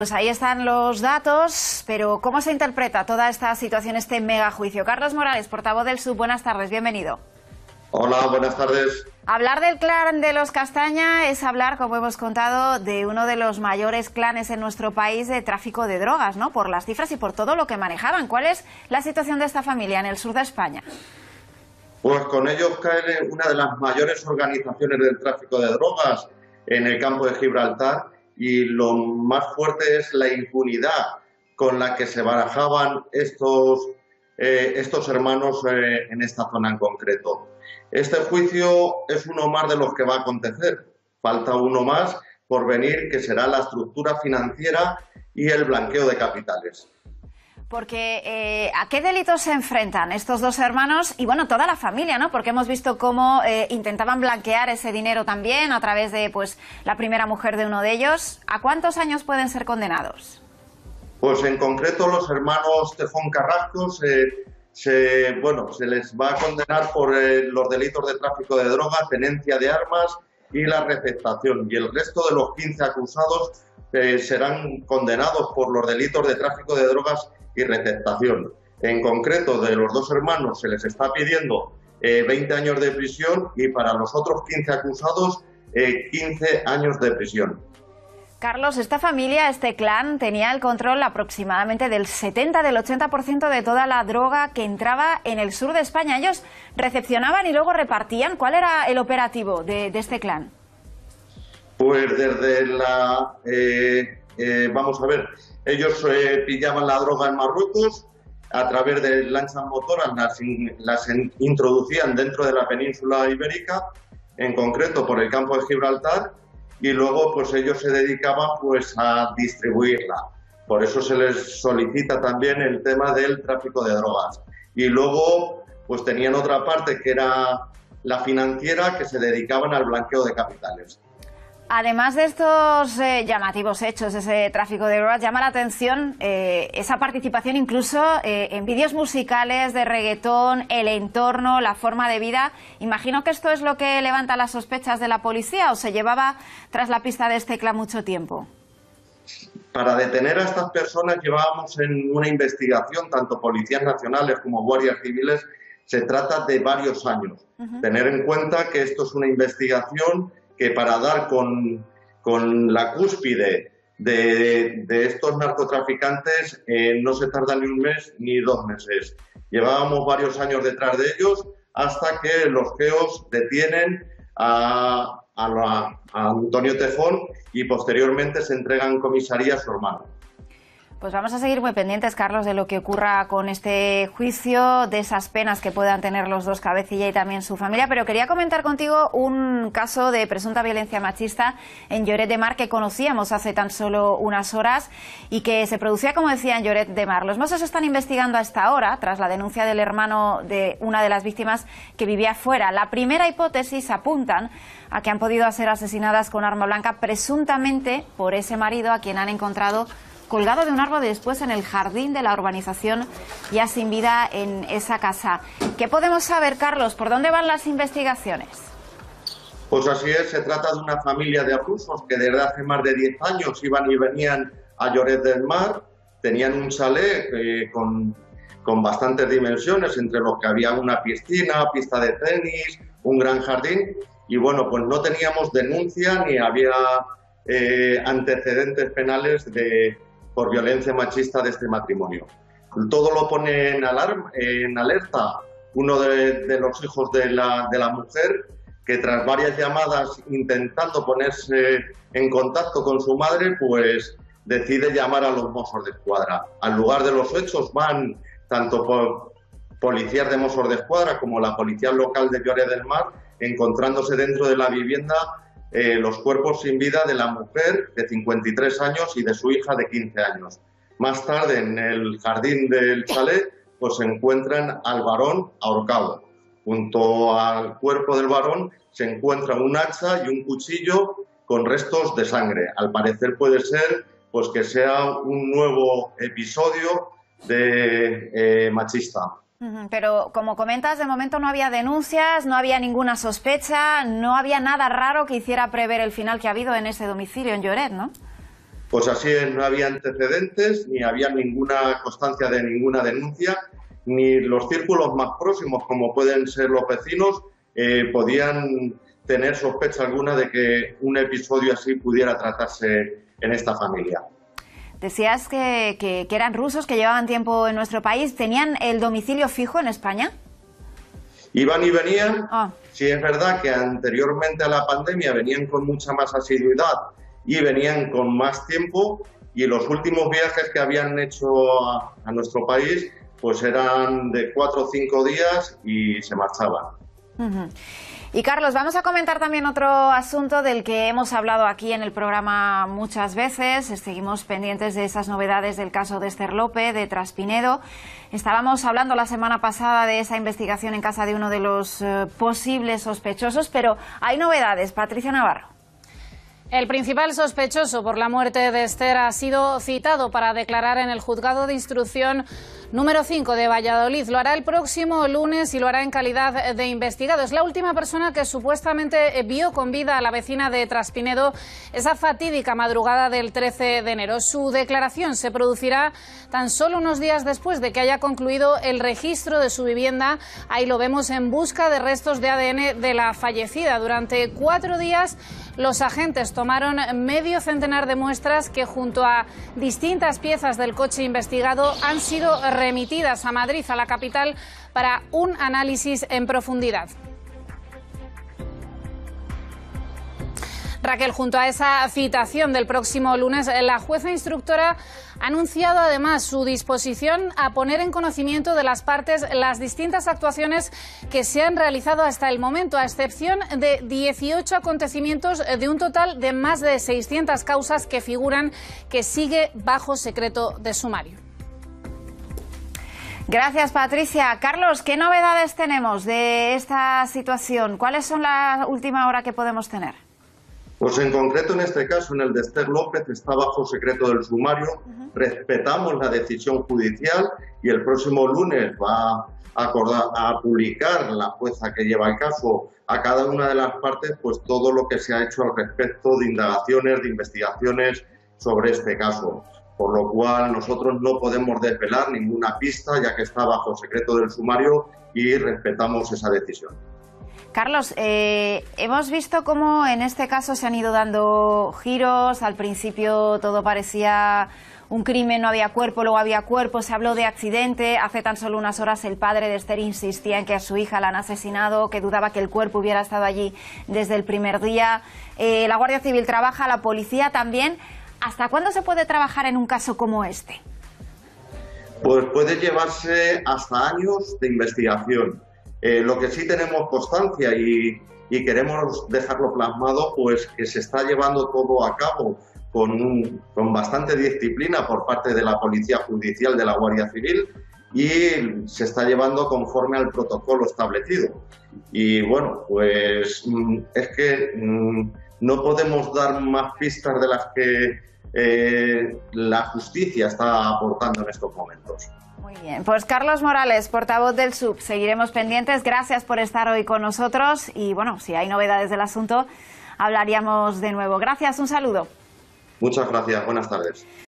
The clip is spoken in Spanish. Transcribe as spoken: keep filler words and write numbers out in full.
Pues ahí están los datos, pero ¿cómo se interpreta toda esta situación, este mega juicio? Carlos Morales, portavoz del S U B, buenas tardes, bienvenido. Hola, buenas tardes. Hablar del clan de los Castaña es hablar, como hemos contado, de uno de los mayores clanes en nuestro país de tráfico de drogas, ¿no? Por las cifras y por todo lo que manejaban. ¿Cuál es la situación de esta familia en el sur de España? Pues con ellos cae una de las mayores organizaciones del tráfico de drogas en el campo de Gibraltar, y lo más fuerte es la impunidad con la que se barajaban estos, eh, estos hermanos eh, en esta zona en concreto. Este juicio es uno más de los que va a acontecer. Falta uno más por venir, que será la estructura financiera y el blanqueo de capitales. Porque eh, ¿a qué delitos se enfrentan estos dos hermanos y, bueno, toda la familia, ¿no? Porque hemos visto cómo eh, intentaban blanquear ese dinero también a través de, pues, la primera mujer de uno de ellos. ¿A cuántos años pueden ser condenados? Pues en concreto los hermanos Tejón Carrasco se, se, bueno, se les va a condenar por eh, los delitos de tráfico de drogas, tenencia de armas y la receptación. Y el resto de los quince acusados eh, serán condenados por los delitos de tráfico de drogas y receptación. En concreto, de los dos hermanos se les está pidiendo eh, veinte años de prisión y para los otros quince acusados eh, quince años de prisión. Carlos, esta familia, este clan, tenía el control aproximadamente del setenta, del ochenta por ciento de toda la droga que entraba en el sur de España. Ellos recepcionaban y luego repartían. ¿Cuál era el operativo de, de este clan? Pues desde la... Eh, eh, vamos a ver, ellos eh, pillaban la droga en Marruecos, a través de lanchas motoras las, in, las in, introducían dentro de la península ibérica, en concreto por el campo de Gibraltar, y luego pues ellos se dedicaban pues a distribuirla. Por eso se les solicita también el tema del tráfico de drogas. Y luego pues tenían otra parte que era la financiera, que se dedicaban al blanqueo de capitales. Además de estos eh, llamativos hechos, ese tráfico de drogas, llama la atención eh, esa participación incluso eh, en vídeos musicales de reggaetón, el entorno, la forma de vida. Imagino que esto es lo que levanta las sospechas de la policía, ¿o se llevaba tras la pista de este clan mucho tiempo? Para detener a estas personas llevábamos en una investigación, tanto policías nacionales como guardias civiles, se trata de varios años. Uh-huh. Tener en cuenta que esto es una investigación que para dar con, con la cúspide de, de estos narcotraficantes eh, no se tarda ni un mes ni dos meses. Llevábamos varios años detrás de ellos hasta que los geos detienen a, a, la, a Antonio Tejón y posteriormente se entregan en comisaría a su hermano. Pues vamos a seguir muy pendientes, Carlos, de lo que ocurra con este juicio, de esas penas que puedan tener los dos cabecilla y también su familia. Pero quería comentar contigo un caso de presunta violencia machista en Lloret de Mar que conocíamos hace tan solo unas horas y que se producía, como decía, en Lloret de Mar. Los Mossos están investigando a esta hora, tras la denuncia del hermano de una de las víctimas que vivía fuera. La primera hipótesis apuntan a que han podido ser asesinadas con arma blanca, presuntamente por ese marido a quien han encontrado colgado de un árbol después en el jardín de la urbanización, ya sin vida en esa casa. ¿Qué podemos saber, Carlos? ¿Por dónde van las investigaciones? Pues así es, se trata de una familia de rusos que desde hace más de diez años iban y venían a Lloret del Mar, tenían un chalet eh, con, con bastantes dimensiones, entre los que había una piscina, pista de tenis, un gran jardín, y bueno, pues no teníamos denuncia ni había eh, antecedentes penales de por violencia machista de este matrimonio. Todo lo pone en, alarma, en alerta uno de, de los hijos de la, de la mujer, que tras varias llamadas intentando ponerse en contacto con su madre, pues decide llamar a los Mossos de Escuadra. Al lugar de los hechos van tanto por policías de Mossos de Escuadra como la policía local de Lloret del Mar, encontrándose dentro de la vivienda Eh, los cuerpos sin vida de la mujer de cincuenta y tres años y de su hija de quince años. Más tarde, en el jardín del chalet, pues se encuentran al varón ahorcado. Junto al cuerpo del varón se encuentra un hacha y un cuchillo con restos de sangre. Al parecer puede ser pues que sea un nuevo episodio de eh, machista. Pero, como comentas, de momento no había denuncias, no había ninguna sospecha, no había nada raro que hiciera prever el final que ha habido en ese domicilio en Lloret, ¿no? Pues así es, no había antecedentes, ni había ninguna constancia de ninguna denuncia, ni los círculos más próximos, como pueden ser los vecinos, eh, podían tener sospecha alguna de que un episodio así pudiera tratarse en esta familia. Decías que, que, que eran rusos, que llevaban tiempo en nuestro país. ¿Tenían el domicilio fijo en España? Iban y venían. Oh. Sí, es verdad que anteriormente a la pandemia venían con mucha más asiduidad y venían con más tiempo, y los últimos viajes que habían hecho a, a nuestro país pues eran de cuatro o cinco días y se marchaban. Uh-huh. Y Carlos, vamos a comentar también otro asunto del que hemos hablado aquí en el programa muchas veces. Seguimos pendientes de esas novedades del caso de Esther López, de Traspinedo. Estábamos hablando la semana pasada de esa investigación en casa de uno de los eh, posibles sospechosos, pero hay novedades. Patricia Navarro. El principal sospechoso por la muerte de Esther ha sido citado para declarar en el juzgado de instrucción número cinco de Valladolid. Lo hará el próximo lunes y lo hará en calidad de investigado. Es la última persona que supuestamente vio con vida a la vecina de Traspinedo esa fatídica madrugada del trece de enero. Su declaración se producirá tan solo unos días después de que haya concluido el registro de su vivienda. Ahí lo vemos, en busca de restos de A D N de la fallecida. Durante cuatro días los agentes tomaron medio centenar de muestras que, junto a distintas piezas del coche investigado, han sido remitidas a Madrid, a la capital, para un análisis en profundidad. Raquel, junto a esa citación del próximo lunes, la jueza instructora ha anunciado además su disposición a poner en conocimiento de las partes las distintas actuaciones que se han realizado hasta el momento, a excepción de dieciocho acontecimientos de un total de más de seiscientas causas que figuran, que sigue bajo secreto de sumario. Gracias, Patricia. Carlos, ¿qué novedades tenemos de esta situación? ¿Cuáles son la última hora que podemos tener? Pues en concreto, en este caso, en el de Esther López, está bajo secreto del sumario. Uh-huh. Respetamos la decisión judicial y el próximo lunes va a, acordar, a publicar la jueza que lleva el caso a cada una de las partes pues todo lo que se ha hecho al respecto de indagaciones, de investigaciones sobre este caso. Por lo cual nosotros no podemos desvelar ninguna pista, ya que está bajo secreto del sumario, y respetamos esa decisión. Carlos, eh, hemos visto cómo en este caso se han ido dando giros. Al principio todo parecía un crimen, no había cuerpo, luego había cuerpo, se habló de accidente. Hace tan solo unas horas el padre de Esther insistía en que a su hija la han asesinado, que dudaba que el cuerpo hubiera estado allí desde el primer día. Eh, la Guardia Civil trabaja, la policía también. ¿Hasta cuándo se puede trabajar en un caso como este? Pues puede llevarse hasta años de investigación. Eh, lo que sí tenemos constancia y, y queremos dejarlo plasmado, pues que se está llevando todo a cabo con, un, con bastante disciplina por parte de la Policía Judicial, de la Guardia Civil, y se está llevando conforme al protocolo establecido. Y bueno, pues es que no podemos dar más pistas de las que eh, la justicia está aportando en estos momentos. Muy bien, pues Carlos Morales, portavoz del S U B, seguiremos pendientes. Gracias por estar hoy con nosotros y bueno, si hay novedades del asunto, hablaríamos de nuevo. Gracias, un saludo. Muchas gracias, buenas tardes.